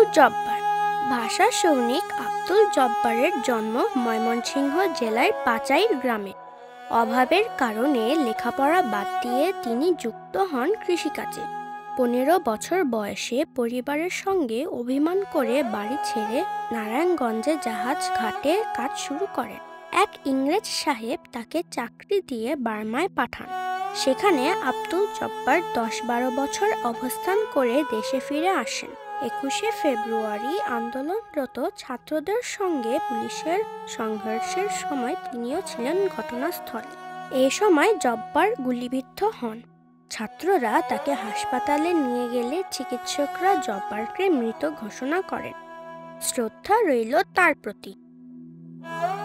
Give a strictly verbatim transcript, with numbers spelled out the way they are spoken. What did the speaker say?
জব্বার। ভাষা সৈনিক আব্দুল জব্বারের জন্ম ময়মনসিংহ জেলার পাচাইর গ্রামে। অভাবের কারণে লেখাপড়া বাদ দিয়ে তিনি যুক্ত হন কৃষিকাজে। পনেরো বছর বয়সে পরিবারের সঙ্গে অভিমান করে বাড়ি ছেড়ে নারায়ণগঞ্জে জাহাজ ঘাটে কাজ শুরু করেন। এক ইংরেজ সাহেব তাকে চাকরি দিয়ে বার্মায় পাঠান। সেখানে আব্দুল জব্বার দশ বারো বছর অবস্থান করে দেশে ফিরে আসেন। একুশে ফেব্রুয়ারি আন্দোলনরত ছাত্রদের সঙ্গে পুলিশের সংঘর্ষের সময় তিনিও ছিলেন ঘটনাস্থলে। এ সময় জব্বার গুলিবিদ্ধ হন। ছাত্ররা তাকে হাসপাতালে নিয়ে গেলে চিকিৎসকরা জব্বারকে মৃত ঘোষণা করেন। শ্রদ্ধা রইল তার প্রতি।